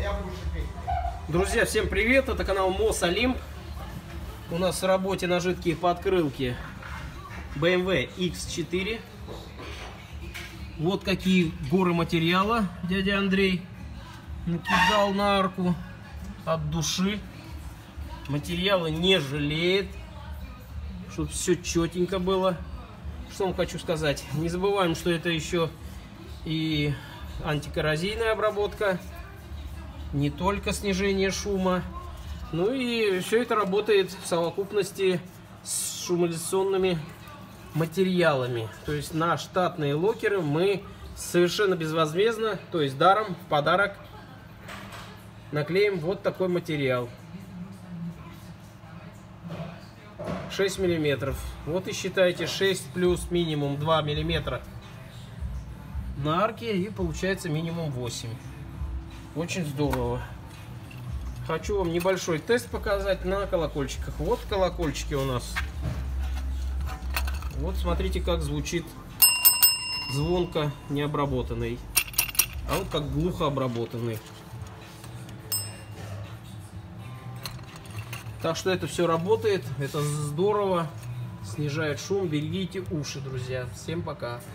Друзья, всем привет! Это канал Мосолимп. У нас в работе на жидкие подкрылки BMW X4. Вот какие горы материала дядя Андрей накидал на арку от души. Материалы не жалеет, чтобы все четенько было. Что вам хочу сказать? Не забываем, что это еще и антикоррозийная обработка, не только снижение шума. Ну и все это работает в совокупности с шумоизоляционными материалами. То есть на штатные локеры мы совершенно безвозмездно, то есть даром, в подарок наклеим вот такой материал. 6 миллиметров. Вот и считайте 6 плюс минимум 2 миллиметра на арке, и получается минимум 8. Очень здорово. Хочу вам небольшой тест показать на колокольчиках. Вот колокольчики у нас. Вот смотрите, как звучит звонко необработанный. А вот как глухо обработанный. Так что это все работает. Это здорово. Снижает шум. Берегите уши, друзья. Всем пока.